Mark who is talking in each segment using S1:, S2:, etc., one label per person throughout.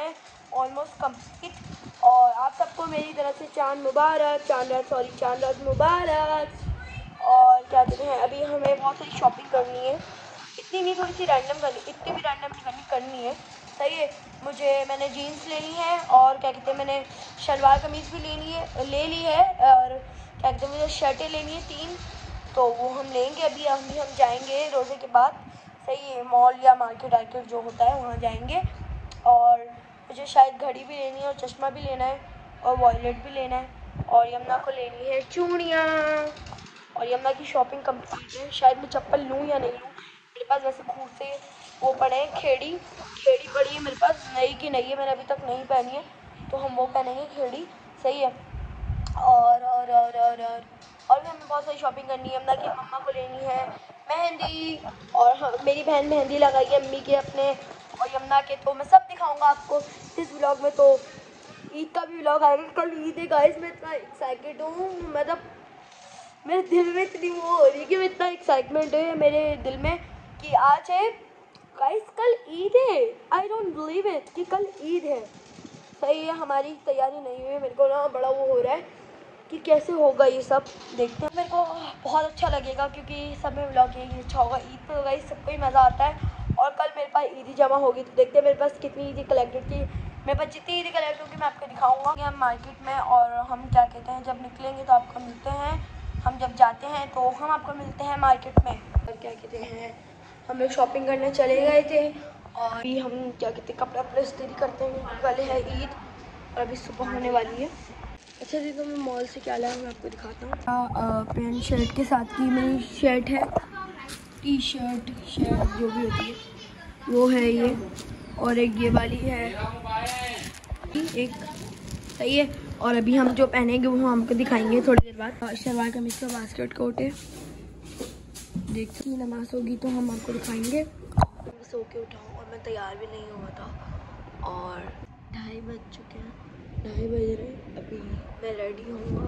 S1: है almost complete. और आप सबको मेरी तरफ से चांद मुबारक, चांद रात मुबारक। और क्या कहते हैं, अभी हमें बहुत सारी शॉपिंग करनी है, इतनी नहीं, थोड़ी सी रैंडम करनी, इतनी भी रैंडम करनी है, सही है। मैंने जीन्स लेनी है और क्या कहते हैं, मैंने शलवार कमीज़ भी ले ली है, और क्या कहते हैं, मुझे शर्टें लेनी है 3, तो वो हम लेंगे। अभी हम जाएंगे रोज़े के बाद, सही है, मॉल या मार्केट जो होता है वहाँ जाएंगे। और मुझे शायद घड़ी भी लेनी है और चश्मा भी लेना है और वॉलेट भी लेना है, और यमुना को लेनी है चूड़ियाँ। और यमुना की शॉपिंग कंप्लीट है। शायद मैं चप्पल लूँ या नहीं लूँ, मेरे पास वैसे खूब से वो पड़े हैं, खेड़ी पड़ी है मेरे पास, नई की नई है, मैंने अभी तक नहीं पहनी है, तो हम वो पहनेंगे खेड़ी, सही है। और भी हमें बहुत सारी शॉपिंग करनी है। यमुना की मम्मा को लेनी है मेहंदी, और मेरी बहन मेहंदी लगाई है अम्मी के अपने और यमुना के, तो मैं सब दिखाऊंगा आपको इस व्लॉग में। तो ईद का भी व्लॉग आएगा, कल ईद है गाइस, मैं इतना एक्साइटेड हूँ, मतलब मेरे दिल में इतनी वो हो रही है कि मैं इतना एक्साइटमेंट है मेरे दिल में कि आज है गाइस, कल ईद है। आई डोंट बिलीव इट कि कल ईद है, सही है। हमारी तैयारी नहीं हुई है, मेरे को ना बड़ा वो हो रहा है कि कैसे होगा ये सब, देखते हैं। मेरे को बहुत अच्छा लगेगा क्योंकि सब में व्लॉग यही अच्छा होगा। ईद पर गाइस सबको ही मज़ा आता है, और कल मेरे पास ईदी जमा होगी, तो देखते हैं मेरे पास कितनी ईदी कलेक्टेड की। मेरे पास जितनी ईदी कलेक्ट होगी मैं आपको दिखाऊंगा हम मार्केट में, और हम क्या कहते हैं, जब निकलेंगे तो आपको मिलते हैं, हम जब जाते हैं तो हम आपको मिलते हैं मार्केट में। और क्या कहते हैं, हम लोग शॉपिंग करने चले गए थे, और अभी हम क्या कहते हैं कपड़े इस्त्री करते हैं, कल है ईद और अभी सुबह होने वाली है। अच्छा जी, तो मैं मॉल से क्या लाया मैं आपको दिखाता हूँ। पैंट शर्ट के साथ की मेरी शर्ट है, टी शर्ट जो भी होती है वो है ये, और एक ये वाली है एक, सही है। और अभी हम जो पहनेंगे वो हमको दिखाएंगे थोड़ी देर बाद। शलवार कमीज का बास्केट कोट है, देख सकते, नमाज होगी तो हम आपको दिखाएंगे। मैं सो के उठाऊँ और मैं तैयार भी नहीं हुआ था, और 2:30 बज चुके हैं, 2:30 बज रहे, अभी मैं रेडी हूँ।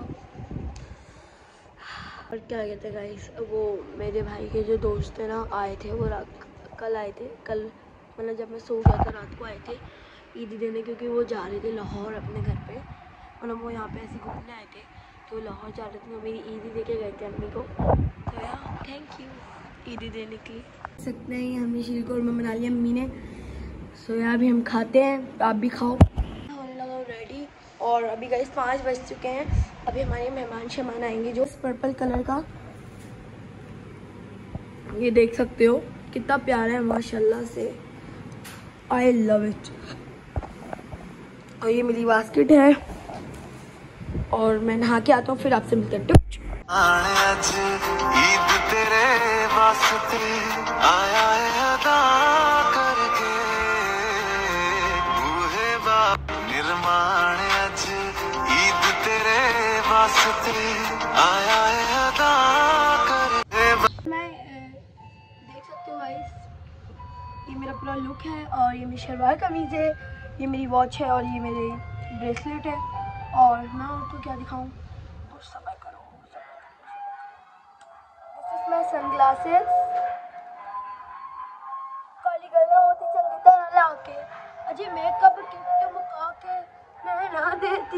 S1: और क्या कहते हैं गाइस, वो मेरे भाई के जो दोस्त थे ना आए थे, वो कल आए थे, कल मतलब जब मैं सो गया था रात को आए थे ईदी देने, क्योंकि वो जा रहे थे लाहौर अपने घर पे, मतलब वो यहाँ पे ऐसे घूमने आए थे, तो लाहौर जा रहे थे, तो मेरी ईदी दे के गए थे अम्मी को, तो यार थैंक यू ईदी देने के लिए। सकते हैं हमने शीर कौरमा बना लिया अम्मी ने, सो यार अभी हम खाते हैं, आप भी खाओ। होने लगा रेडी, और अभी गाइस 5 बज चुके हैं, अभी हमारे मेहमान आएंगे, जो पर्पल कलर का, ये देख सकते हो कितना प्यारा है माशाल्लाह से, आई लव इट। और ये मेरी बास्केट है, और मैं नहा के आता हूँ, फिर आपसे मिलते हैं। ईद तेरे वास्ते आया है अदा करके, बूहे बाप निर्माण आज ईद तेरे वास्ते आया है अदा करके। मैं देख सकते हो गाइस, ये मेरा पूरा लुक है, और ये मेरी शलवार कमीज है, ये मेरी वॉच है, और ये मेरे ब्रेसलेट है, और मैं आपको क्या दिखाऊं, और सब्र करो, मैं सनग्लासेस काली गला होती चंगी तरह लाके, अजी मेकअप किट मुका के मैं ना देती,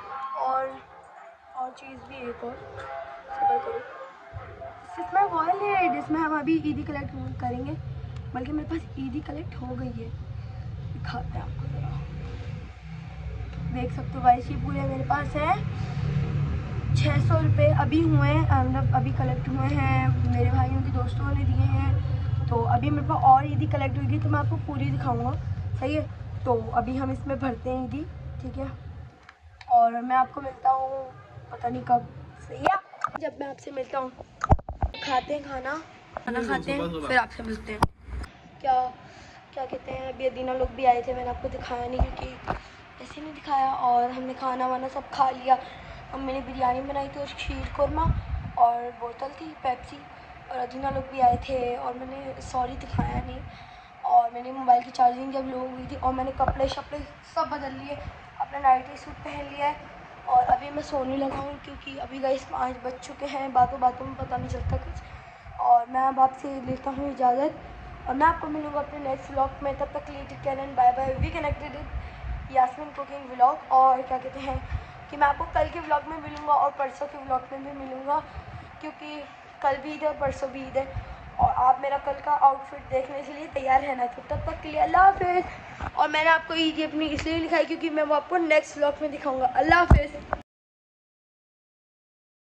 S1: और चीज़ भी एक और, सब्र करो। इसमें वॉल है जिसमें हम अभी ईदी कलेक्ट करेंगे, बल्कि मेरे पास ईदी कलेक्ट हो गई है, दिखाते हैं आपको ज़रा, देख सकते हो गाइस, ये पूरे मेरे पास है 600 रुपये अभी हुए हैं, मतलब अभी कलेक्ट हुए हैं, मेरे भाइयों के दोस्तों ने दिए हैं, तो अभी मेरे पास और ईदी कलेक्ट होगी तो मैं आपको पूरी दिखाऊंगा, सही है। तो अभी हम इसमें भरते हैं ईदी, ठीक है, और मैं आपको मिलता हूँ पता नहीं कब, सही है, जब मैं आपसे मिलता हूँ। खाते हैं खाना खाते हैं, फिर आपसे मिलते हैं। क्या कहते हैं, अभी अदीना लोग भी आए थे, मैंने आपको दिखाया नहीं क्योंकि ऐसे नहीं दिखाया, और हमने खाना वाना सब खा लिया। अम्मी ने बिरयानी बनाई थी और शीर कौरमा, और बोतल थी पेप्सी, और अदीना लोग भी आए थे, और मैंने सॉरी दिखाया नहीं, और मैंने मोबाइल की चार्जिंग जब लो हुई थी, और मैंने कपड़े शपड़े सब बदल लिए, अपना नाइटी सूट पहन लिया है, और अभी मैं सोने लगा हूँ क्योंकि अभी गाइस 5 बज चुके हैं, बातों में पता नहीं चलता कुछ, और मैं अब आपसे लेता हूँ इजाज़त, और मैं आपको मिलूँगा अपने नेक्स्ट व्लॉग में, तब तक के लिए take care and bye bye, we connected Yasmeen cooking vlog. और क्या कहते हैं कि मैं आपको कल के व्लॉग में मिलूँगा और परसों के व्लॉग में भी मिलूँगा, क्योंकि कल भी ईद है और परसों भी ईद है। और आप मेरा कल का आउटफिट देखने के लिए तैयार रहना। तो तब तक के लिए अल्लाह हाफिज़। और मैंने आपको ईद अपनी इसलिए दिखाई क्योंकि मैं वो आपको नेक्स्ट व्लॉग में दिखाऊँगा। अल्लाह हाफिज़।